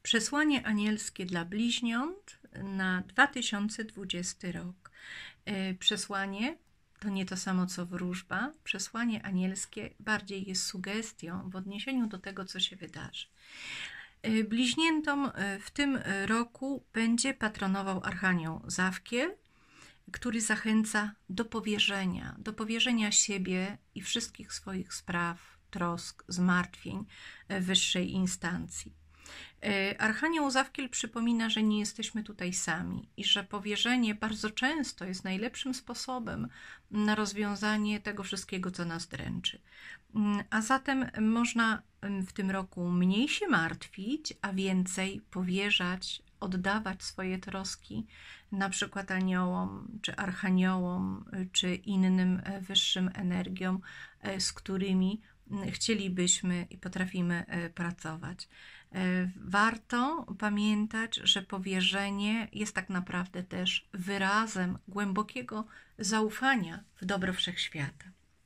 Przesłanie anielskie dla bliźniąt na 2020 rok. Przesłanie to nie to samo co wróżba. Przesłanie anielskie bardziej jest sugestią w odniesieniu do tego, co się wydarzy. Bliźniętom w tym roku będzie patronował Archanioł Zawkiel, który zachęca do powierzenia siebie i wszystkich swoich spraw, trosk, zmartwień wyższej instancji. Archanioł Zawkiel przypomina, że nie jesteśmy tutaj sami i że powierzenie bardzo często jest najlepszym sposobem na rozwiązanie tego wszystkiego, co nas dręczy. A zatem można w tym roku mniej się martwić, a więcej powierzać, oddawać swoje troski na przykład aniołom, czy archaniołom, czy innym wyższym energiom, z którymi chcielibyśmy i potrafimy pracować. Warto pamiętać, że powierzenie jest tak naprawdę też wyrazem głębokiego zaufania w dobro wszechświata.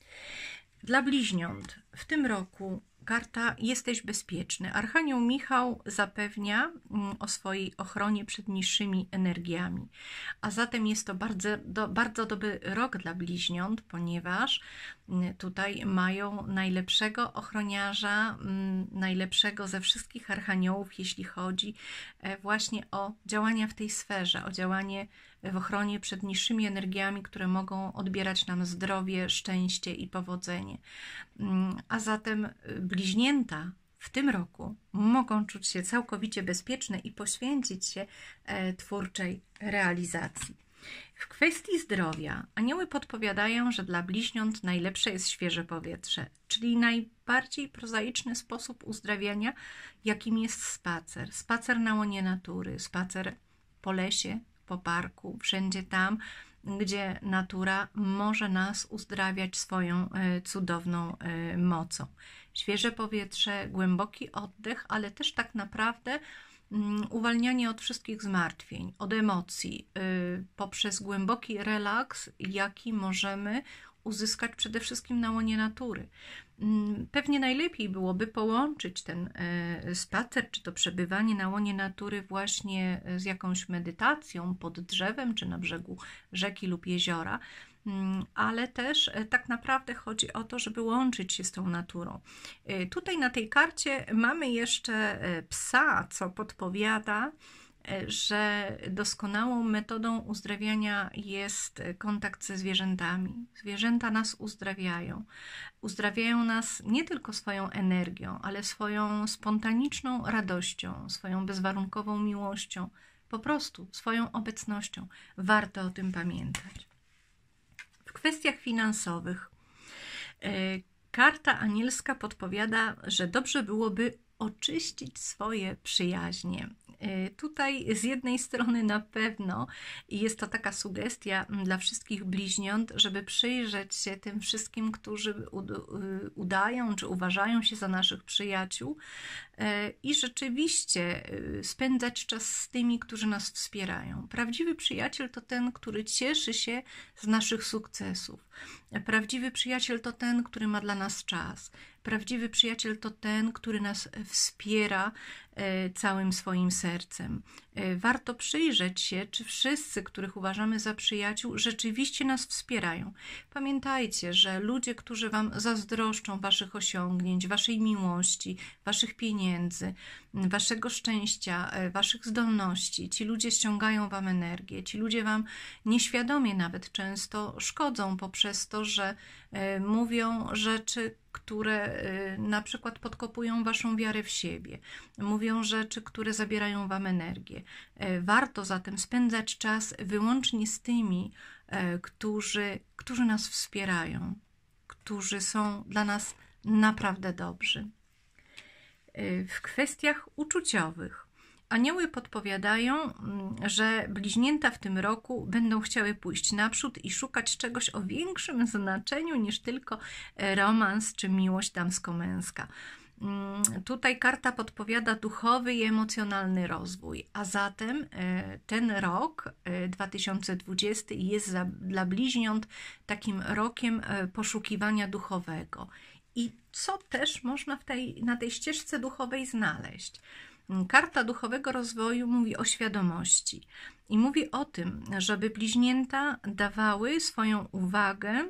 Dla bliźniąt w tym roku karta Jesteś bezpieczny. Archanioł Michał zapewnia o swojej ochronie przed niższymi energiami. A zatem jest to bardzo dobry rok dla bliźniąt, ponieważ tutaj mają najlepszego ochroniarza, najlepszego ze wszystkich archaniołów, jeśli chodzi właśnie o działania w tej sferze, o działanie w ochronie przed niższymi energiami, które mogą odbierać nam zdrowie, szczęście i powodzenie. A zatem bliźnięta w tym roku mogą czuć się całkowicie bezpieczne i poświęcić się twórczej realizacji. W kwestii zdrowia anioły podpowiadają, że dla bliźniąt najlepsze jest świeże powietrze, czyli najbardziej prozaiczny sposób uzdrawiania, jakim jest spacer. Spacer na łonie natury, spacer po lesie, po parku, wszędzie tam, gdzie natura może nas uzdrawiać swoją cudowną mocą. Świeże powietrze, głęboki oddech, ale też tak naprawdę uwalnianie od wszystkich zmartwień, od emocji, poprzez głęboki relaks, jaki możemy uzyskać przede wszystkim na łonie natury. Pewnie najlepiej byłoby połączyć ten spacer, czy to przebywanie na łonie natury właśnie z jakąś medytacją pod drzewem, czy na brzegu rzeki lub jeziora, ale też tak naprawdę chodzi o to, żeby łączyć się z tą naturą. Tutaj na tej karcie mamy jeszcze psa, co podpowiada, że doskonałą metodą uzdrawiania jest kontakt ze zwierzętami. Zwierzęta nas uzdrawiają. Uzdrawiają nas nie tylko swoją energią, ale swoją spontaniczną radością, swoją bezwarunkową miłością, po prostu swoją obecnością. Warto o tym pamiętać. W kwestiach finansowych karta anielska podpowiada, że dobrze byłoby oczyścić swoje przyjaźnie. Tutaj z jednej strony na pewno jest to taka sugestia dla wszystkich bliźniąt, żeby przyjrzeć się tym wszystkim, którzy udają czy uważają się za naszych przyjaciół i rzeczywiście spędzać czas z tymi, którzy nas wspierają. Prawdziwy przyjaciel to ten, który cieszy się z naszych sukcesów. Prawdziwy przyjaciel to ten, który ma dla nas czas. Prawdziwy przyjaciel to ten, który nas wspiera całym swoim sercem. Warto przyjrzeć się, czy wszyscy, których uważamy za przyjaciół, rzeczywiście nas wspierają. Pamiętajcie, że ludzie, którzy wam zazdroszczą waszych osiągnięć, waszej miłości, waszych pieniędzy, waszego szczęścia, waszych zdolności, ci ludzie ściągają wam energię, ci ludzie wam nieświadomie nawet często szkodzą poprzez to, że mówią rzeczy, które na przykład podkopują waszą wiarę w siebie. Mówią rzeczy, które zabierają wam energię. Warto zatem spędzać czas wyłącznie z tymi, którzy nas wspierają, którzy są dla nas naprawdę dobrzy. W kwestiach uczuciowych anioły podpowiadają, że bliźnięta w tym roku będą chciały pójść naprzód i szukać czegoś o większym znaczeniu niż tylko romans czy miłość damsko-męska. Tutaj karta podpowiada duchowy i emocjonalny rozwój, a zatem ten rok 2020 jest dla bliźniąt takim rokiem poszukiwania duchowego. I co też można na tej ścieżce duchowej znaleźć? Karta duchowego rozwoju mówi o świadomości i mówi o tym, żeby bliźnięta dawały swoją uwagę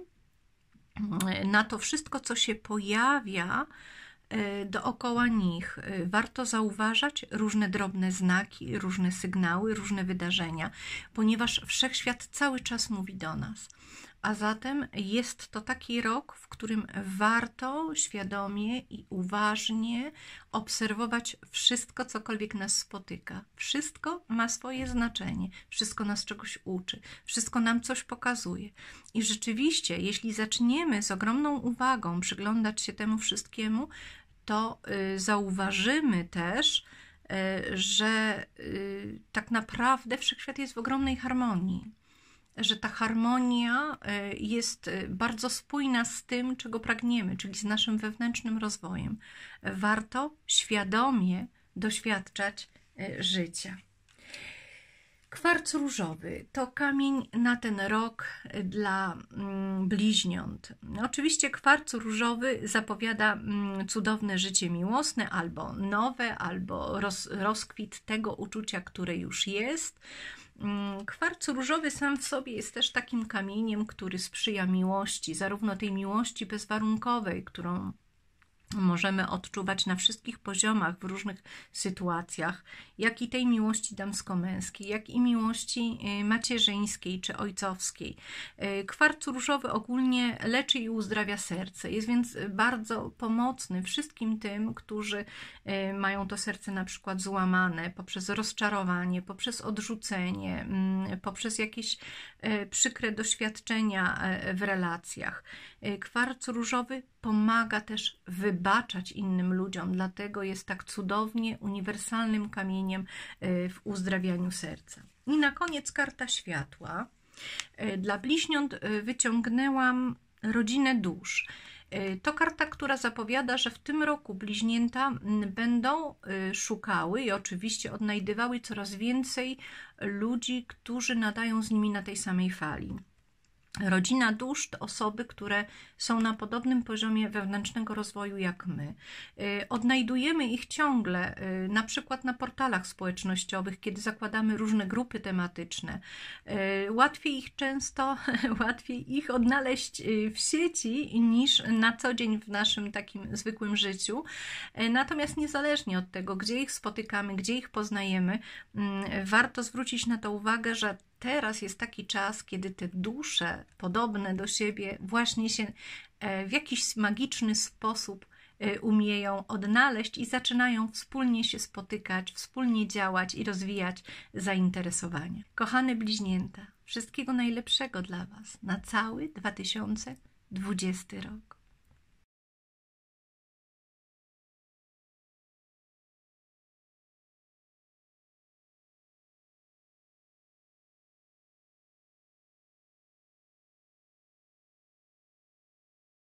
na to wszystko, co się pojawia dookoła nich. Warto zauważać różne drobne znaki, różne sygnały, różne wydarzenia, ponieważ wszechświat cały czas mówi do nas. A zatem jest to taki rok, w którym warto świadomie i uważnie obserwować wszystko, cokolwiek nas spotyka. Wszystko ma swoje znaczenie, wszystko nas czegoś uczy, wszystko nam coś pokazuje. I rzeczywiście, jeśli zaczniemy z ogromną uwagą przyglądać się temu wszystkiemu, to zauważymy też, że tak naprawdę wszechświat jest w ogromnej harmonii. Że ta harmonia jest bardzo spójna z tym, czego pragniemy, czyli z naszym wewnętrznym rozwojem. Warto świadomie doświadczać życia. Kwarc różowy to kamień na ten rok dla bliźniąt. Oczywiście kwarc różowy zapowiada cudowne życie miłosne, albo nowe, albo rozkwit tego uczucia, które już jest. Kwarc różowy sam w sobie jest też takim kamieniem, który sprzyja miłości, zarówno tej miłości bezwarunkowej, którą możemy odczuwać na wszystkich poziomach, w różnych sytuacjach, jak i tej miłości damsko-męskiej, jak i miłości macierzyńskiej czy ojcowskiej. Kwarc różowy ogólnie leczy i uzdrawia serce, jest więc bardzo pomocny wszystkim tym, którzy mają to serce na przykład złamane poprzez rozczarowanie, poprzez odrzucenie, poprzez jakieś przykre doświadczenia w relacjach. Kwarc różowy pomaga też wybaczać innym ludziom, dlatego jest tak cudownie uniwersalnym kamieniem w uzdrawianiu serca. I na koniec karta światła. Dla bliźniąt wyciągnęłam rodzinę dusz. To karta, która zapowiada, że w tym roku bliźnięta będą szukały i oczywiście odnajdywały coraz więcej ludzi, którzy nadają z nimi na tej samej fali. Rodzina dusz to osoby, które są na podobnym poziomie wewnętrznego rozwoju jak my. Odnajdujemy ich ciągle, na przykład na portalach społecznościowych, kiedy zakładamy różne grupy tematyczne. Łatwiej ich odnaleźć w sieci niż na co dzień w naszym takim zwykłym życiu. Natomiast niezależnie od tego, gdzie ich spotykamy, gdzie ich poznajemy, warto zwrócić na to uwagę, że teraz jest taki czas, kiedy te dusze podobne do siebie właśnie się w jakiś magiczny sposób umieją odnaleźć i zaczynają wspólnie się spotykać, wspólnie działać i rozwijać zainteresowania. Kochane bliźnięta, wszystkiego najlepszego dla Was na cały 2020 rok.